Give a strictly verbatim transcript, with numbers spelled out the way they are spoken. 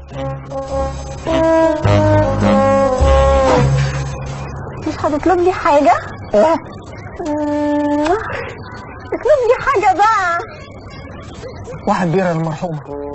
مش هتطلب لي حاجة؟ ايه؟ اطلب لي حاجة بقى. واحد بيرة للمرحومة.